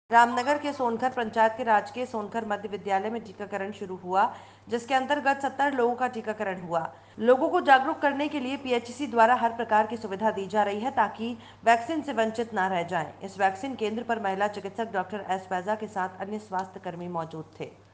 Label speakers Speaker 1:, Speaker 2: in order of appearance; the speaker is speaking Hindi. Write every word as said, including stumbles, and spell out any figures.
Speaker 1: रामनगर के सोनखर पंचायत के राजकीय सोनखर मध्य विद्यालय में टीकाकरण शुरू हुआ, जिसके अंतर्गत सत्तर लोगों का टीकाकरण हुआ। लोगों को जागरूक करने के लिए पीएचसी द्वारा हर प्रकार की सुविधा दी जा रही है ताकि वैक्सीन से वंचित न रह जाएं। इस वैक्सीन केंद्र पर महिला चिकित्सक डॉक्टर एस फैजा के साथ अन्य स्वास्थ्य कर्मी मौजूद थे।